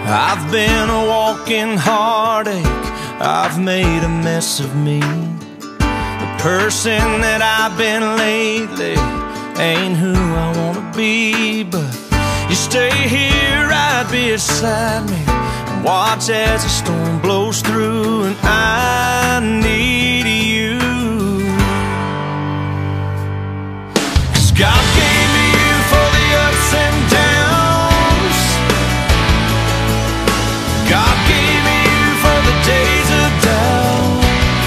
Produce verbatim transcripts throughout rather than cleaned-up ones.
I've been a walking heartache, I've made a mess of me. The person that I've been lately ain't who I wanna be. But you stay here right beside me and watch as the storm blows through, and I need you. 'Cause God gave me you for the ups and downs. God gave me you for the days of doubt,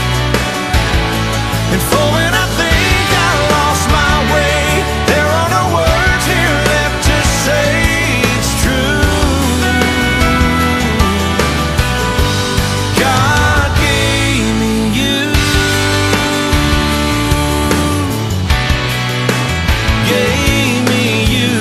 and for when I think I lost my way, there are no words here left to say it's true. God gave me you, gave me you.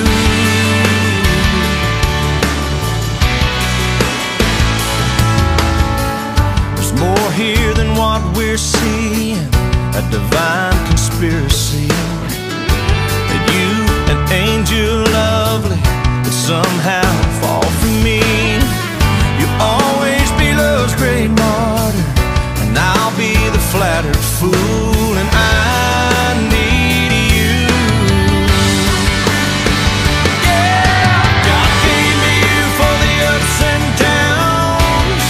There's more here than what we're seeing, a divine conspiracy, that you, an angel lovely, would somehow fall for me. You'll always be love's great martyr, and I'll be the flattered fool, and I need you. Yeah, God gave me you for the ups and downs.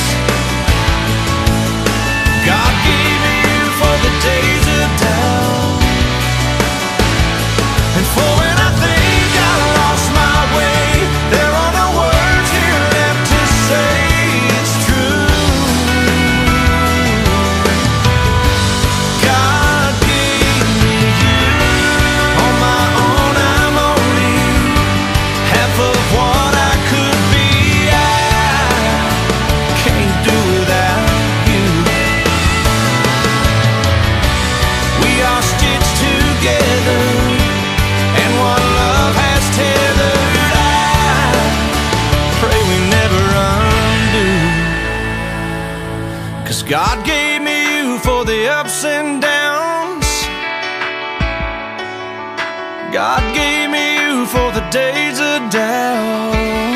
God gave me you for the days of doubt, and for when I think I lost my way, there are no words here left to say it's true. God gave me you. On my own I'm only half of what I could be. I can't do without you. We are stitched together, and what love has tethered, I pray we never undo. 'Cause God gave me you for the ups and downs. God gave me you for the days of doubt.